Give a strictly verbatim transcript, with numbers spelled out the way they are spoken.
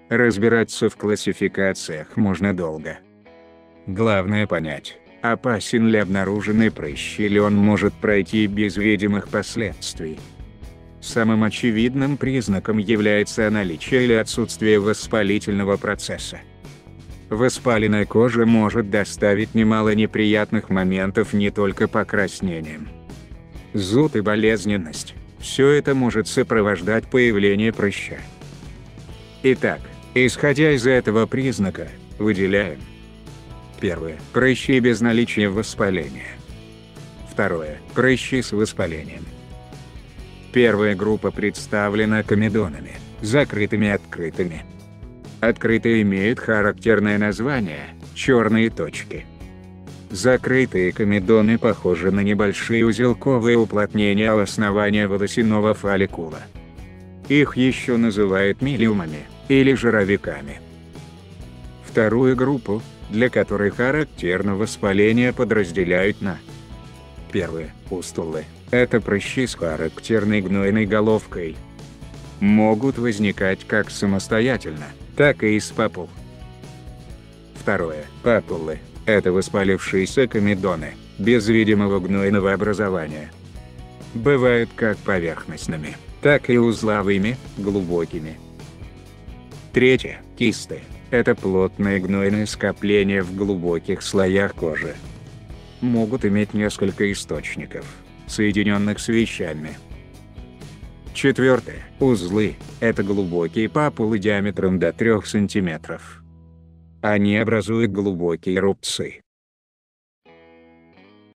Разбираться в классификациях можно долго. Главное понять, опасен ли обнаруженный прыщ или он может пройти без видимых последствий. Самым очевидным признаком является наличие или отсутствие воспалительного процесса. Воспаленная кожа может доставить немало неприятных моментов не только покраснением. Зуд и болезненность – все это может сопровождать появление прыща. Итак, исходя из этого признака, выделяем: первое – прыщи без наличия воспаления. Второе – прыщи с воспалением. Первая группа представлена комедонами, закрытыми и открытыми. Открытые имеют характерное название – черные точки. Закрытые комедоны похожи на небольшие узелковые уплотнения у основания волосяного фолликула. Их еще называют милиумами или жировиками. Вторую группу, для которой характерно воспаление, подразделяют на: первое – пустулы. Это прыщи с характерной гнойной головкой. Могут возникать как самостоятельно, так и из папул. Второе – папулы. Это воспалившиеся комедоны, без видимого гнойного образования. Бывают как поверхностными, так и узловыми, глубокими. Третье – кисты. Это плотные гнойные скопления в глубоких слоях кожи. Могут иметь несколько источников, соединенных с вещами. Четвертое – узлы. Это глубокие папулы диаметром до трёх сантиметров. Они образуют глубокие рубцы,